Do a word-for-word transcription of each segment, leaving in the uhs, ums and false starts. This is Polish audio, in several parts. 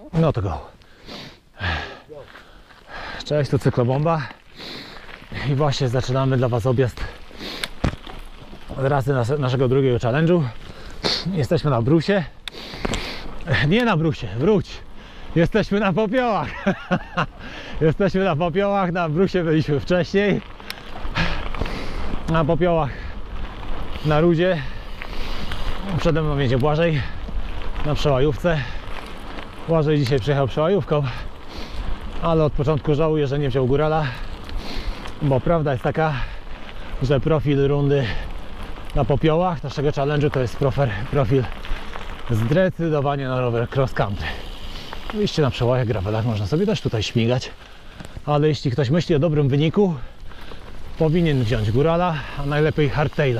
No to go. Cześć, tu Cyklobomba. I właśnie zaczynamy dla Was objazd trasy naszego drugiego challenge'u. Jesteśmy na Brusie. Nie na Brusie, wróć. Jesteśmy na Popiołach. Jesteśmy na Popiołach, na Brusie byliśmy wcześniej. Na Popiołach, na Rudzie. Przede mną jedzie Błażej na przełajówce. Błażej dzisiaj przyjechał przełajówką, ale od początku żałuję, że nie wziął górala, bo prawda jest taka, że profil rundy na Popiołach naszego challenge'u to jest profer, profil zdecydowanie na rower cross country. Oczywiście na przełajach, gravelach można sobie też tutaj śmigać, ale jeśli ktoś myśli o dobrym wyniku, powinien wziąć górala, a najlepiej hardtaila.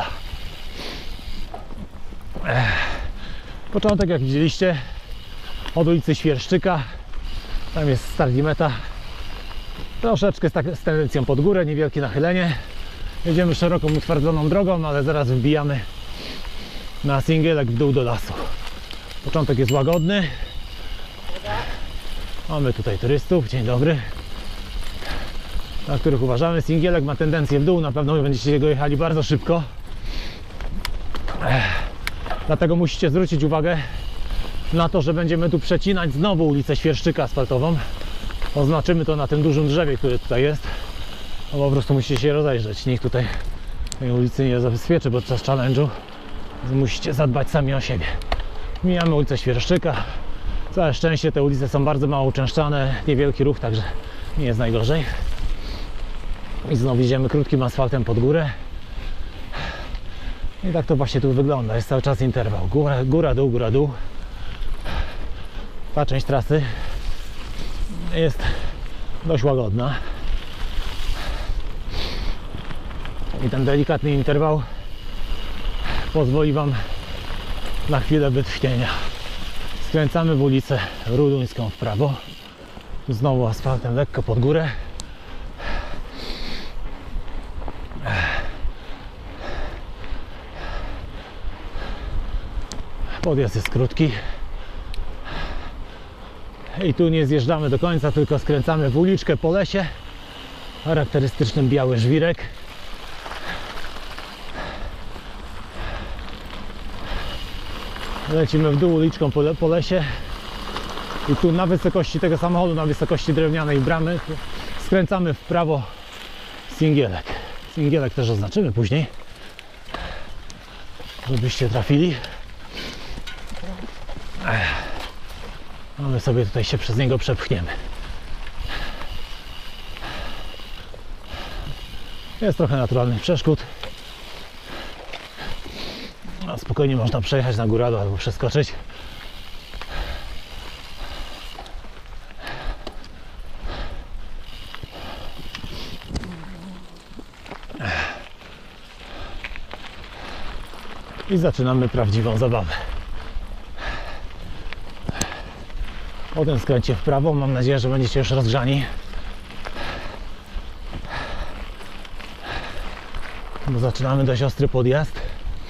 Początek, jak widzieliście, od ulicy Świerszczyka. Tam jest start i meta. Troszeczkę z, tak, z tendencją pod górę, niewielkie nachylenie. Jedziemy szeroką, utwardzoną drogą, ale zaraz wbijamy na singielek w dół do lasu. Początek jest łagodny. Mamy tutaj turystów, dzień dobry, na których uważamy. Singielek ma tendencję w dół, na pewno będziecie go jechali bardzo szybko. Dlatego musicie zwrócić uwagę na to, że będziemy tu przecinać znowu ulicę Świerszczyka asfaltową. Oznaczymy to na tym dużym drzewie, które tutaj jest. No po prostu musicie się rozejrzeć. Nikt tutaj tej ulicy nie zabezpieczy podczas challenge'u. Musicie zadbać sami o siebie. Mijamy ulicę Świerszczyka. Całe szczęście te ulice są bardzo mało uczęszczane. Niewielki ruch, także nie jest najgorzej. I znowu idziemy krótkim asfaltem pod górę. I tak to właśnie tu wygląda. Jest cały czas interwał. Góra, góra, dół, góra, dół. Ta część trasy jest dość łagodna. I ten delikatny interwał pozwoli Wam na chwilę wytchnienia. Skręcamy w ulicę Ruduńską w prawo. Znowu asfaltem lekko pod górę. Podjazd jest krótki. I tu nie zjeżdżamy do końca, tylko skręcamy w uliczkę po lesie. Charakterystycznym biały żwirek. Lecimy w dół uliczką po, le po lesie. I tu na wysokości tego samochodu, na wysokości drewnianej bramy, skręcamy w prawo singielek. Singielek też oznaczymy później, żebyście trafili. A my sobie tutaj się przez niego przepchniemy. Jest trochę naturalnych przeszkód. A spokojnie można przejechać na góralu albo przeskoczyć. I zaczynamy prawdziwą zabawę. Po tym skręcie w prawo, mam nadzieję, że będziecie już rozgrzani. Bo zaczynamy dość ostry podjazd.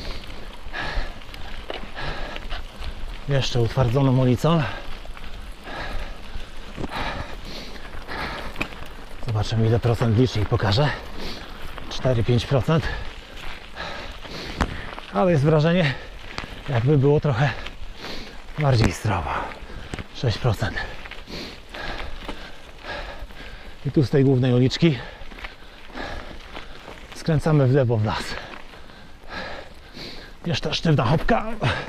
Jeszcze utwardzoną ulicą. Zobaczymy, ile procent licznik pokaże. cztery pięć procent. Ale jest wrażenie, jakby było trochę bardziej zdrowo. sześć procent. I tu z tej głównej uliczki skręcamy w lewo w las. Jeszcze sztywna hopka.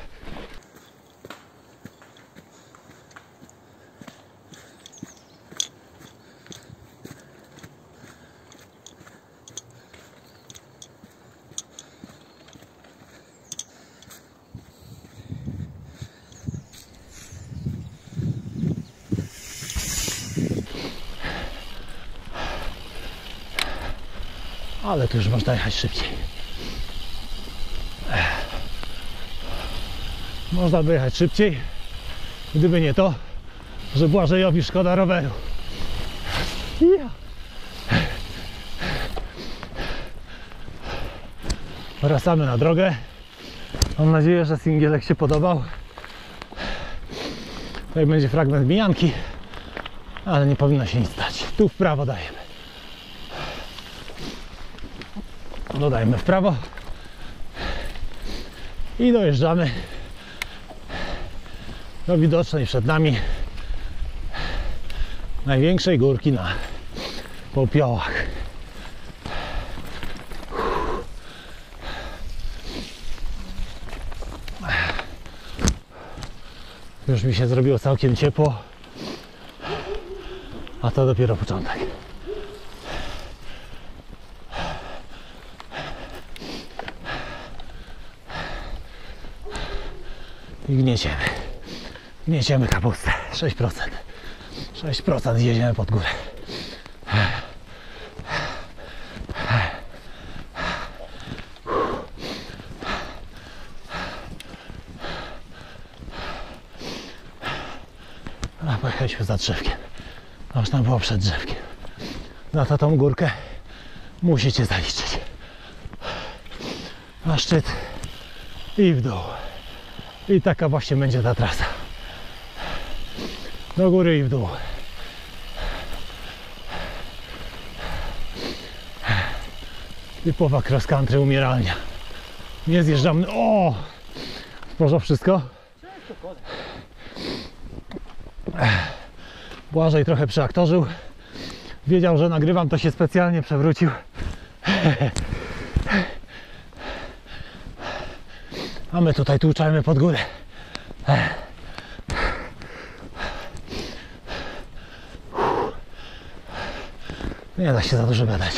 Ale tu już można jechać szybciej. Można by jechać szybciej, gdyby nie to, że Błażejowi szkoda roweru. Ja. Wracamy na drogę. Mam nadzieję, że singielek się podobał. Tutaj będzie fragment mijanki, ale nie powinno się nic stać. Tu w prawo dajemy. Dodajemy w prawo i dojeżdżamy do widocznej przed nami największej górki na Popiołach. Już mi się zrobiło całkiem ciepło, a to dopiero początek. I gnieciemy. Gnieciemy kapustę. sześć procent. sześć procent jedziemy pod górę. A pojechaliśmy za drzewkiem. A już tam było przed drzewkiem. Za to tą górkę musicie zaliczyć. Na szczyt i w dół. I taka właśnie będzie ta trasa. Do góry i w dół. Typowa cross country umieralnia. Nie zjeżdżamy. O! Może wszystko? Błażej trochę przeaktorzył. Wiedział, że nagrywam, to się specjalnie przewrócił. A my tutaj tłuczajmy pod górę. Nie da się za dużo gadać.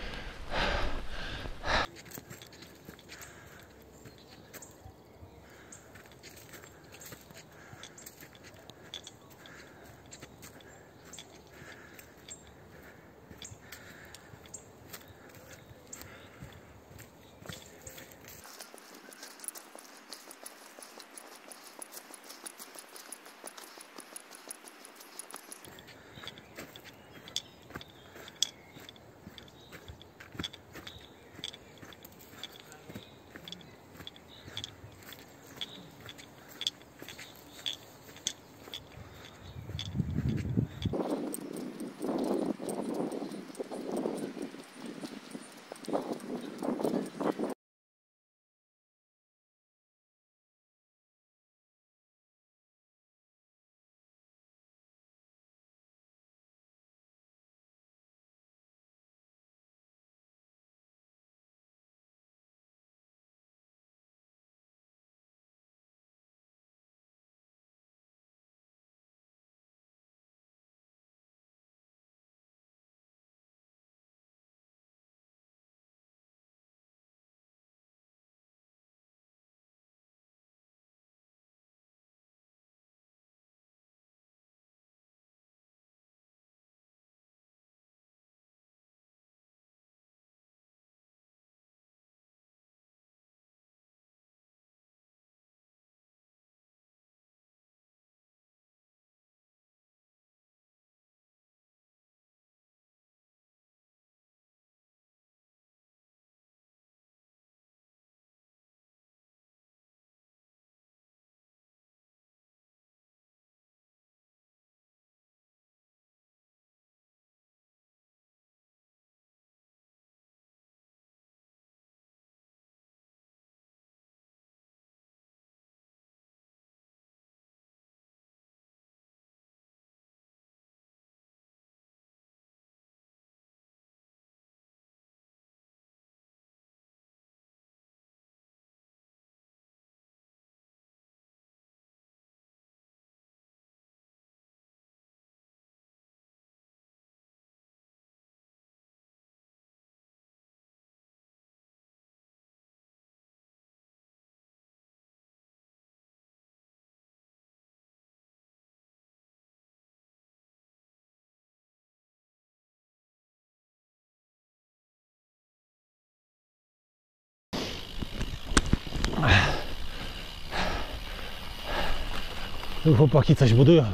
Tu chłopaki coś budują.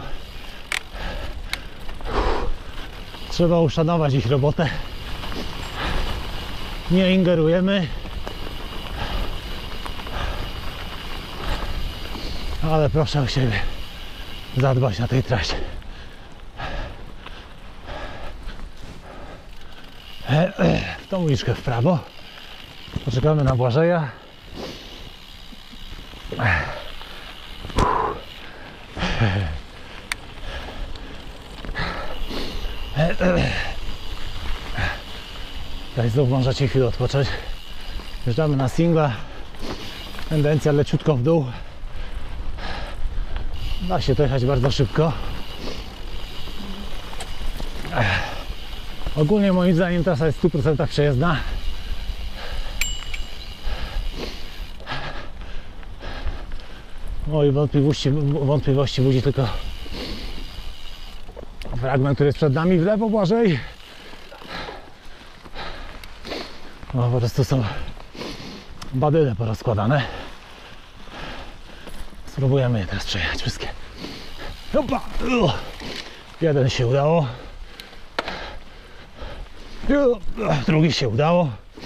Trzeba uszanować ich robotę. Nie ingerujemy. Ale proszę o siebie. zadbać na tej trasie. W tą uliczkę w prawo. Poczekamy na Błażeja. Tutaj znów możecie chwilę odpocząć. Wjeżdżamy na singla. Tendencja leciutko w dół. Da się to jechać bardzo szybko. Ogólnie moim zdaniem trasa jest w stu procentach przejezdna. Mojej wątpliwości, wątpliwości budzi tylko fragment, który jest przed nami w lewo, Błażej. No, po prostu są badyle porozkładane. Spróbujemy je teraz przejechać wszystkie. Opa! Jeden się udało. Drugi się udało.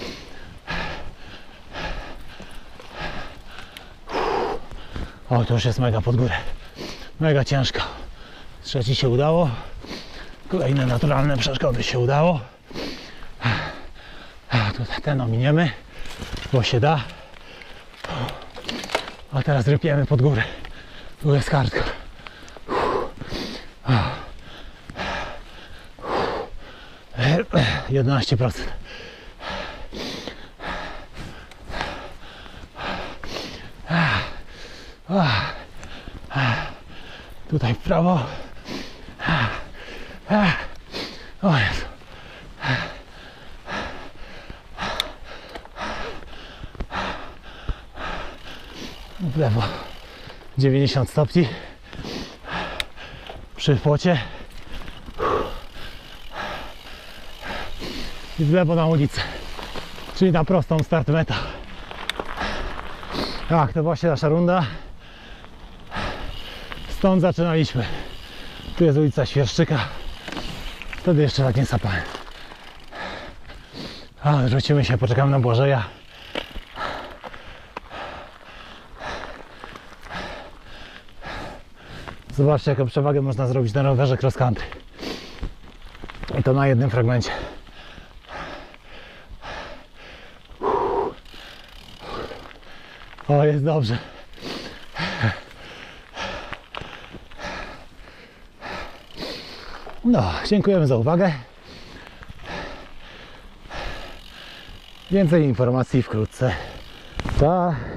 O, to już jest mega pod górę. Mega ciężko. Trzeci się udało. Kolejne naturalne przeszkody się udało. Tutaj ten ominiemy, bo się da. A teraz rypiemy pod górę. Tu jest hardcore. jedenaście procent. Tutaj w prawo. O Jezu. W lewo dziewięćdziesiąt stopni przy płocie i w lewo na ulicę, czyli na prostą start meta. Tak, to właśnie nasza runda. Stąd zaczynaliśmy. Tu jest ulica Świerszczyka. Wtedy jeszcze tak nie sapałem. Ale rzucimy się, poczekamy na Błażeja. Zobaczcie, jaką przewagę można zrobić na rowerze cross country. I to na jednym fragmencie. O, jest dobrze. No, dziękujemy za uwagę. Więcej informacji wkrótce. Pa!